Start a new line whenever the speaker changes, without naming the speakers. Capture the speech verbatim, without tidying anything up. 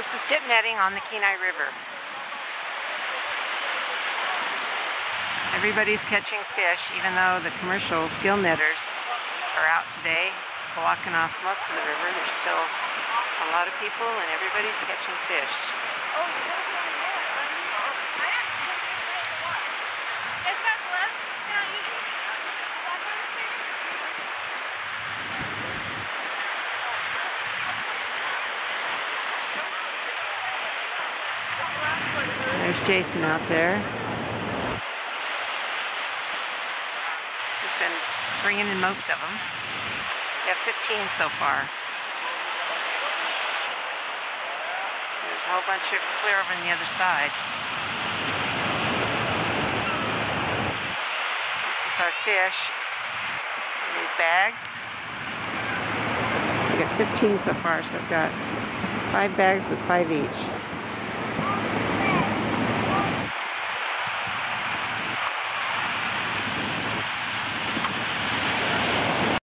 This is dip netting on the Kenai River. Everybody's catching fish, even though the commercial gill netters are out today, blocking off most of the river. There's still a lot of people and everybody's catching fish. There's Jason out there. He's been bringing in most of them. We have fifteen so far. There's a whole bunch of clear over on the other side. This is our fish in these bags. We got fifteen so far, so I've got five bags with five each.